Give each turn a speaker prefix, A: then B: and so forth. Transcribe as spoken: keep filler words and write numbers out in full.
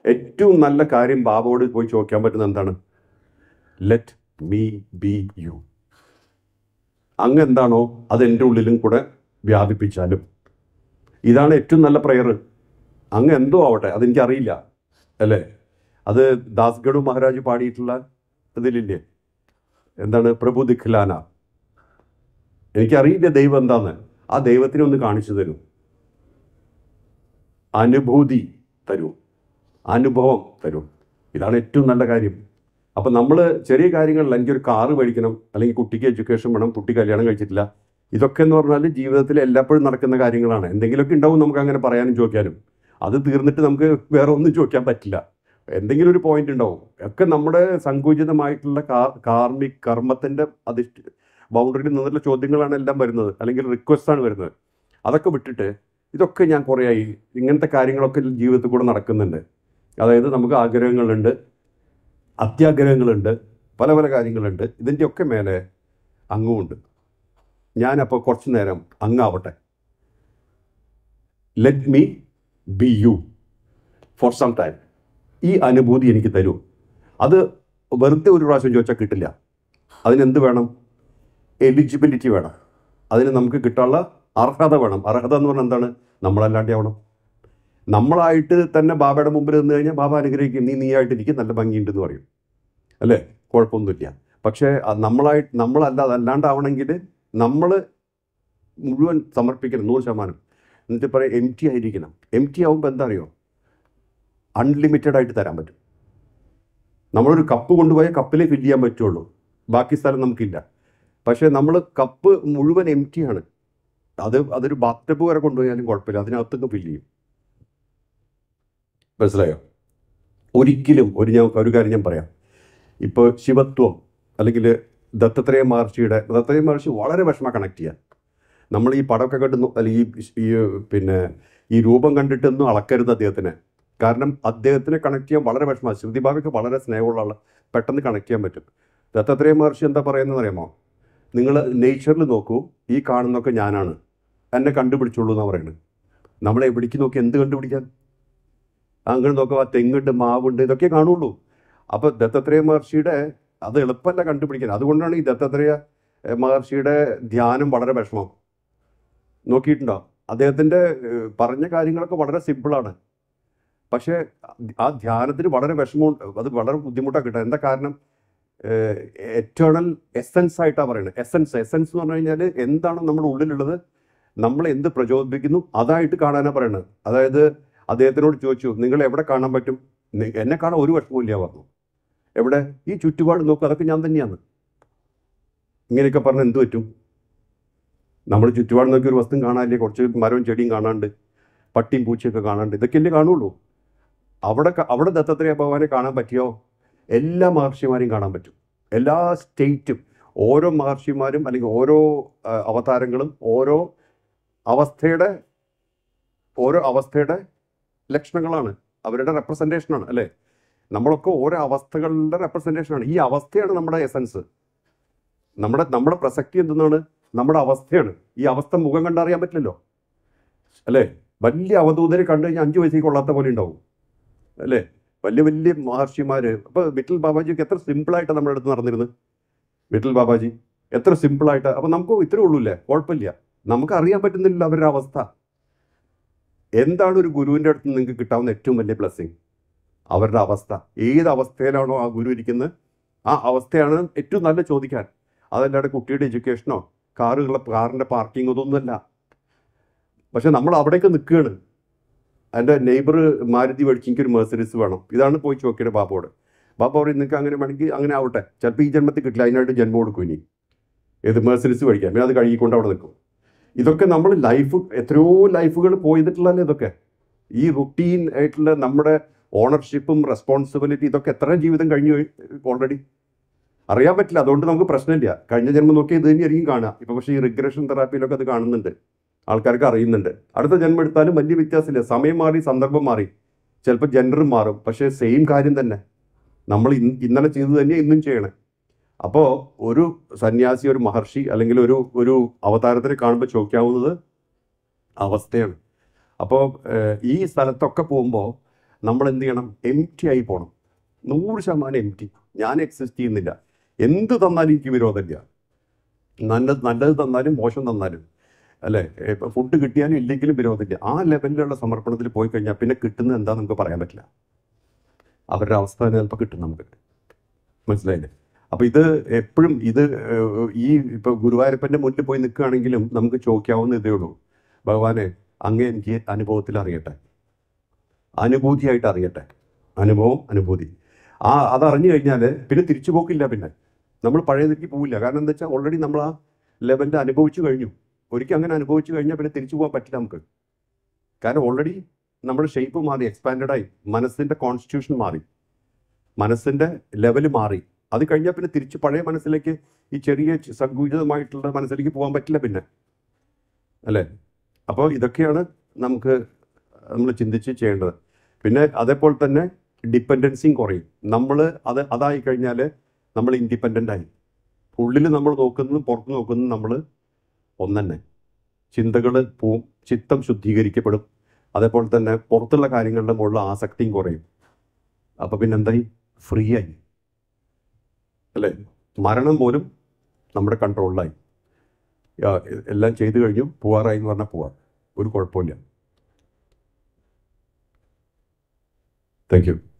A: ഏറ്റവും നല്ല കാര്യം ബാബയോട് പോയി ചോദിക്കാൻ പറ്റുന്ന എന്താണ്? Let me be you. അങ്ങ് എന്താണോ അത് എൻ്റെ ഉള്ളിലും കൂടെ വ്യാപിപ്പിച്ചാലും. ഇതാണ് ഏറ്റവും നല്ല പ്രെയർ. അങ്ങ് എന്തോ ആവട്ടെ, അതെനിക്കറിയില്ല അല്ലേ. അത് ദാസ്ഗഡു മഹാരാജ് പാടിയിട്ടുള്ള ഇതിലില്ലേ, എന്താണ്, പ്രഭു ദിഖ്ലാന. എനിക്കറിയില്ല ദൈവം എന്താന്ന്, ആ ദൈവത്തിനെ ഒന്ന് കാണിച്ചു തരൂ, അനുഭൂതി തരൂ, അനുഭവം തരൂ. ഇതാണ് ഏറ്റവും നല്ല കാര്യം. അപ്പം നമ്മൾ ചെറിയ കാര്യങ്ങളിൽ എനിക്കൊരു കാറ് മേടിക്കണം, അല്ലെങ്കിൽ കുട്ടിക്ക് എഡ്യൂക്കേഷൻ വേണം, കുട്ടി കല്യാണം കഴിച്ചിട്ടില്ല, ഇതൊക്കെ എന്ന് പറഞ്ഞാൽ ജീവിതത്തിൽ എല്ലായ്പ്പോഴും നടക്കുന്ന കാര്യങ്ങളാണ്. എന്തെങ്കിലുമൊക്കെ ഉണ്ടാവും നമുക്ക് അങ്ങനെ പറയാനും ചോദിക്കാനും. അത് തീർന്നിട്ട് നമുക്ക് വേറെ ഒന്നും ചോദിക്കാൻ പറ്റില്ല. എന്തെങ്കിലും ഒരു പോയിന്റ് ഉണ്ടാവും. ഒക്കെ നമ്മുടെ സങ്കുചിതമായിട്ടുള്ള കാർമിക് കർമ്മത്തിൻ്റെ അധിഷ്ഠ ബൗണ്ടറിയിൽ നിന്നുള്ള ചോദ്യങ്ങളാണ് എല്ലാം വരുന്നത്, അല്ലെങ്കിൽ റിക്വസ്റ്റാണ് വരുന്നത്. അതൊക്കെ വിട്ടിട്ട് ഇതൊക്കെ ഞാൻ കുറേ ആയി, ഇങ്ങനത്തെ കാര്യങ്ങളൊക്കെ ജീവിതത്തിൽ കൂടെ നടക്കുന്നുണ്ട്. അതായത് നമുക്ക് ആഗ്രഹങ്ങളുണ്ട്, അത്യാഗ്രഹങ്ങളുണ്ട്, പല പല കാര്യങ്ങളുണ്ട്. ഇതിൻ്റെയൊക്കെ മേലെ അങ്ങുമുണ്ട്. ഞാനപ്പോൾ കുറച്ച് നേരം അങ്ങാവട്ടെ, let me be you for some time. ഈ അനുഭൂതി എനിക്ക് തരൂ. അത് വെറുതെ ഒരു പ്രാവശ്യം ചോദിച്ചാൽ കിട്ടില്ല. അതിനെന്ത് വേണം? എലിജിബിലിറ്റി വേണം. അതിന് നമുക്ക് കിട്ടാനുള്ള അർഹത വേണം. അർഹത എന്ന് പറഞ്ഞാൽ എന്താണ്? നമ്മളല്ലാണ്ട് ആവണം. നമ്മളായിട്ട് തന്നെ ബാബയുടെ മുമ്പിൽ നിന്ന് കഴിഞ്ഞാൽ ബാബ അനുഗ്രഹിക്കും, നീ നീയായിട്ട് എനിക്ക് നല്ല ഭംഗിയുണ്ടെന്ന് പറയും അല്ലേ, കുഴപ്പമൊന്നുമില്ല. പക്ഷേ നമ്മളായിട്ട് നമ്മളല്ലാതെ അല്ലാണ്ടാവണമെങ്കിൽ നമ്മൾ മുഴുവൻ സമർപ്പിക്കണം, നൂറ് ശതമാനം. എന്നിട്ട് പറയാം എം ടി ആയിരിക്കണം. എം ടി ആവുമ്പോൾ എന്താ അറിയോ, അൺലിമിറ്റഡ് ആയിട്ട് തരാൻ പറ്റും. നമ്മളൊരു കപ്പ് കൊണ്ടുപോയാൽ കപ്പിലേ ഫില്ല് ചെയ്യാൻ പറ്റുള്ളൂ, ബാക്കി സ്ഥലം നമുക്കില്ല. പക്ഷേ നമ്മൾ കപ്പ് മുഴുവൻ എം ടി ആണ്. അത് അതൊരു ബാത്ത് വരെ കൊണ്ടുപോയാലും കുഴപ്പമില്ല, അതിനകത്തൊക്കെ ഫില്ല് ചെയ്യും. മനസ്സിലായോ? ഒരിക്കലും ഒരു ഞാൻ ഒരു കാര്യം ഞാൻ പറയാം. ഇപ്പോൾ ശിവത്വം അല്ലെങ്കിൽ ദത്താത്രേയ മഹർഷിയുടെ ദത്താത്രേയ മഹർഷി വളരെ വിഷമം കണക്ട് ചെയ്യാൻ. നമ്മൾ ഈ പടമൊക്കെ കണ്ടു, അല്ലെങ്കിൽ ഈ പിന്നെ ഈ രൂപം കണ്ടിട്ടൊന്നും അളക്കരുത് അദ്ദേഹത്തിന്. കാരണം അദ്ദേഹത്തിനെ കണക്ട് ചെയ്യാൻ വളരെ വിഷമമാണ്. ശ്രുതി ഭാവയ്ക്ക് വളരെ സ്നേഹമുള്ള ആൾ, പെട്ടെന്ന് കണക്ട് ചെയ്യാൻ പറ്റും. ദത്താത്രേയ മഹർഷി എന്താ പറയുന്നത് അറിയാമോ? നിങ്ങൾ നേച്ചറിൽ നോക്കൂ, ഈ കാണുന്നതൊക്കെ ഞാനാണ്, എന്നെ കണ്ടുപിടിച്ചോളൂ എന്നാണ് പറയുന്നത്. നമ്മൾ എവിടേക്ക് നോക്കി എന്ത് കണ്ടുപിടിക്കാൻ? അങ്ങനെ നോക്കുക, തെങ്ങുണ്ട്, മാവുണ്ട്, ഇതൊക്കെ കാണുള്ളൂ. അപ്പോൾ ദത്താത്രേയ മഹർഷിയുടെ അത് എളുപ്പമല്ല കണ്ടുപിടിക്കാൻ. അതുകൊണ്ടാണ് ഈ ദത്താത്രേയ മഹർഷിയുടെ ധ്യാനം വളരെ വിഷമം. നോക്കിയിട്ടുണ്ടോ? അദ്ദേഹത്തിൻ്റെ പറഞ്ഞ കാര്യങ്ങളൊക്കെ വളരെ സിമ്പിളാണ്, പക്ഷേ ആ ധ്യാനത്തിന് വളരെ വിഷമമുണ്ട്. അത് വളരെ ബുദ്ധിമുട്ടാണ് കിട്ടുക. എന്താ കാരണം? എറ്റേണൽ എസൻസ് ആയിട്ടാണ് പറയുന്നത്. എസൻസ് എസൻസ് എന്ന് പറഞ്ഞു കഴിഞ്ഞാൽ എന്താണ് നമ്മുടെ ഉള്ളിലുള്ളത്, നമ്മൾ എന്ത് പ്രചോദിപ്പിക്കുന്നു അതായിട്ട് കാണാനാണ് പറയുന്നത്. അതായത് അദ്ദേഹത്തിനോട് ചോദിച്ചു, നിങ്ങൾ എവിടെ കാണാൻ പറ്റും? എന്നെ കാണാൻ ഒരു വിഷമമില്ല പറഞ്ഞു. എവിടെ? ഈ ചുറ്റുപാട് നോക്കും, അതൊക്കെ ഞാൻ തന്നെയാണ്. ഇങ്ങനെയൊക്കെ പറഞ്ഞാൽ എന്ത് പറ്റും? നമ്മൾ ചുറ്റുപാട് നോക്കി ഒരു വസ്തു കാണാനില്ലേ, കുറച്ച് മരവും ചെടിയും കാണാണ്ട്, പട്ടിയും പൂച്ചയൊക്കെ കാണാണ്ട്, ഇതൊക്കെയല്ലേ കാണുള്ളൂ. അവിടെ അവിടെ ദത്താത്രേയ ഭഗവാനെ കാണാൻ പറ്റിയോ? എല്ലാ മഹർഷിമാരെയും കാണാൻ പറ്റും. എല്ലാ സ്റ്റേറ്റും, ഓരോ മഹർഷിമാരും അല്ലെങ്കിൽ ഓരോ അവതാരങ്ങളും ഓരോ അവസ്ഥയുടെ ഓരോ അവസ്ഥയുടെ ലക്ഷണങ്ങളാണ്, അവരുടെ റെപ്രസെൻറ്റേഷനാണ് അല്ലേ. നമ്മളൊക്കെ ഓരോ അവസ്ഥകളുടെ റെപ്രസെൻറ്റേഷനാണ്. ഈ അവസ്ഥയാണ് നമ്മുടെ എസൻസ്. നമ്മുടെ നമ്മുടെ പ്രസക്തി എന്തെന്നാണ്? നമ്മുടെ അവസ്ഥയാണ്. ഈ അവസ്ഥ മുഖം കണ്ടറിയാൻ പറ്റില്ലല്ലോ അല്ലേ. വലിയ അവധൂതരെ കണ്ടു കഴിഞ്ഞാൽ അഞ്ച് വയസ്സേക്ക് കൊള്ളാത്ത പോലെ ഉണ്ടാവും അല്ലേ. വലിയ വലിയ മഹർഷിമാർ. അപ്പോൾ വിട്ടൽ ബാബാജിക്ക് എത്ര സിമ്പിളായിട്ടാണ് നമ്മുടെ അടുത്ത് നടന്നിരുന്നത്. വിട്ടൽ ബാബാജി എത്ര സിമ്പിളായിട്ട്. അപ്പോൾ നമുക്ക് ഇത്രേ ഉള്ളൂല്ലേ, കുഴപ്പമില്ല. നമുക്ക് അറിയാൻ പറ്റുന്നില്ല അവരുടെ അവസ്ഥ എന്താണ്. ഒരു ഗുരുവിൻ്റെ അടുത്ത് നിങ്ങൾക്ക് കിട്ടാവുന്ന ഏറ്റവും വലിയ ബ്ലെസ്സിങ് അവരുടെ അവസ്ഥ. ഏത് അവസ്ഥയിലാണോ ആ ഗുരു ഇരിക്കുന്നത്, ആ അവസ്ഥയാണ് ഏറ്റവും നല്ല ചോദിക്കാൻ. അതല്ലാതെ കുട്ടിയുടെ എഡ്യൂക്കേഷനോ കാറുകളെ കാറിൻ്റെ പാർക്കിംഗ് അതൊന്നുമല്ല. പക്ഷെ നമ്മൾ അവിടേക്ക് നിൽക്കുകയാണ്. എൻ്റെ നെയ്ബർ മാരുതി മേടിച്ച് എനിക്കൊരു മെർസിഡീസ് വേണം, ഇതാണ് പോയി ചോദിക്കേണ്ടത് ബാബോട്. ബാബ പറയും നിങ്ങൾക്ക് അങ്ങനെ വേണമെങ്കിൽ അങ്ങനെ ആവട്ടെ, ചിലപ്പോൾ ഈ ജന്മത്തിൽ കിട്ടില്ല, അതിനായിട്ട് ജന്മം കൊടുക്കും ഇനി ഏത് മെർസിഡീസ് മേടിക്കാം, പിന്നെ അത് കഴുകിക്കൊണ്ട് അവിടെ നിൽക്കും. ഇതൊക്കെ നമ്മൾ ലൈഫ് എത്രയോ ലൈഫുകൾ പോയിട്ടുള്ളതല്ലേ ഇതൊക്കെ. ഈ റുട്ടീൻ ആയിട്ടുള്ള നമ്മുടെ ഓണർഷിപ്പും റെസ്പോൺസിബിലിറ്റി ഇതൊക്കെ എത്ര ജീവിതം കഴിഞ്ഞു ഓൾറെഡി അറിയാൻ പറ്റില്ല. അതുകൊണ്ട് നമുക്ക് പ്രശ്നമില്ല. കഴിഞ്ഞ ജന്മം നോക്കി ഇത് തന്നെയായിരിക്കും കാണുക ഇപ്പോൾ. പക്ഷേ ഈ റിഗ്രഷൻ തെറാപ്പിയിലൊക്കെ അത് കാണുന്നുണ്ട്, ആൾക്കാർക്ക് അറിയുന്നുണ്ട്. അടുത്ത ജന്മം എടുത്താലും വലിയ വ്യത്യാസമില്ല. സമയം മാറി, സന്ദർഭം മാറി, ചിലപ്പോൾ ജെൻഡറും മാറും, പക്ഷേ സെയിം കാര്യം തന്നെ നമ്മൾ ഇന്നലെ ചെയ്തത് തന്നെ ഇന്നും ചെയ്യണേ. അപ്പോൾ ഒരു സന്യാസി, ഒരു മഹർഷി അല്ലെങ്കിൽ ഒരു ഒരു അവതാരത്തിനെ കാണുമ്പോൾ ചോദിക്കാവുന്നത് അവസ്ഥയാണ്. അപ്പോൾ ഈ സ്ഥലത്തൊക്കെ പോകുമ്പോൾ നമ്മൾ എന്ത് ചെയ്യണം? എം ടി ആയി പോകണം. നൂറ് ശതമാനം എം ടി. ഞാൻ എക്സിസ്റ്റ് ചെയ്യുന്നില്ല. എന്ത് തന്നാലും എനിക്ക് വിരോധമില്ല. നല്ലത് നല്ലത് തന്നാലും മോശം തന്നാലും, അല്ലേ? ഇപ്പം ഫുഡ് കിട്ടിയാലും ഇല്ലെങ്കിലും വിരോധമില്ല. ആ ലെവലിലുള്ള സമർപ്പണത്തിൽ പോയി കഴിഞ്ഞാൽ പിന്നെ കിട്ടുന്നത് എന്താ നമുക്ക് പറയാൻ പറ്റില്ല. അവരുടെ അവസ്ഥ തന്നെ ചിലപ്പോൾ കിട്ടും നമുക്ക്. മനസ്സിലായില്ലേ? അപ്പോൾ ഇത് എപ്പോഴും ഇത് ഈ ഇപ്പോൾ ഗുരുവായൂരപ്പൻ്റെ മുന്നിൽ പോയി നിൽക്കുകയാണെങ്കിലും നമുക്ക് ചോദിക്കാവുന്ന ഇതേ ഉള്ളൂ, ഭഗവാനെ അങ്ങ് എനിക്ക് അനുഭവത്തിൽ അറിയട്ടെ, അനുഭൂതിയായിട്ട് അറിയട്ടെ. അനുഭവം, അനുഭൂതി. ആ അതറിഞ്ഞു കഴിഞ്ഞാൽ പിന്നെ തിരിച്ചു പോക്കില്ല. പിന്നെ നമ്മൾ പഴയതിലേക്ക് പോവില്ല. കാരണം എന്താ വെച്ചാൽ ഓൾറെഡി നമ്മൾ ആ ലെവലിൽ അനുഭവിച്ചു കഴിഞ്ഞു. ഒരിക്കൽ അങ്ങനെ അനുഭവിച്ചു കഴിഞ്ഞാൽ പിന്നെ തിരിച്ചു പോകാൻ പറ്റില്ല നമുക്ക്. കാരണം ഓൾറെഡി നമ്മുടെ ഷേപ്പ് മാറി, എക്സ്പാൻഡഡായി, മനസ്സിൻ്റെ കോൺസ്റ്റിറ്റ്യൂഷൻ മാറി, മനസ്സിൻ്റെ ലെവൽ മാറി. അത് കഴിഞ്ഞാൽ പിന്നെ തിരിച്ച് പഴയ മനസ്സിലേക്ക്, ഈ ചെറിയ സങ്കുചിതമായിട്ടുള്ള മനസ്സിലേക്ക് പോകാൻ പറ്റില്ല പിന്നെ, അല്ലേ? അപ്പോൾ ഇതൊക്കെയാണ് നമുക്ക് നമ്മൾ ചിന്തിച്ച് ചെയ്യേണ്ടത്. പിന്നെ അതേപോലെ തന്നെ ഡിപ്പെൻഡൻസിയും കുറയും. നമ്മൾ അത് അതായി കഴിഞ്ഞാൽ നമ്മൾ ഇൻഡിപെൻഡൻ്റ് ആയി. ഉള്ളിൽ നമ്മൾ നോക്കുന്നതും പുറത്ത് നോക്കുന്നതും നമ്മൾ ഒന്നെ. ചിന്തകൾ പോവും, ചിത്തം ശുദ്ധീകരിക്കപ്പെടും. അതേപോലെ തന്നെ പുറത്തുള്ള കാര്യങ്ങളുടെ മുകളിൽ ആസക്തിയും കുറയും. അപ്പോൾ പിന്നെ എന്തായി? ഫ്രീ ആയി, അല്ലേ? മരണം പോലും നമ്മുടെ കൺട്രോളിലായി. എല്ലാം ചെയ്തു കഴിഞ്ഞു, പോവാറായി എന്ന് പറഞ്ഞാൽ പോവാം, ഒരു കുഴപ്പമില്ല. Thank U.